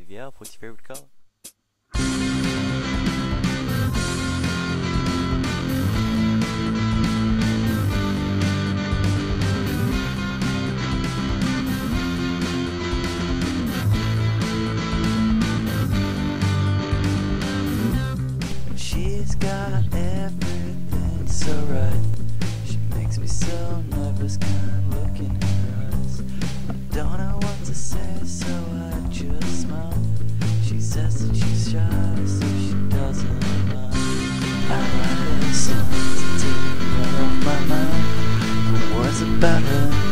yeah, what's your favorite color? She's got everything so right. She makes me so nervous, can't look in her eyes. I don't know what to say, so I just smile. She says that she's shy, so she doesn't mind. I write her songs to take her off my mind. The words about her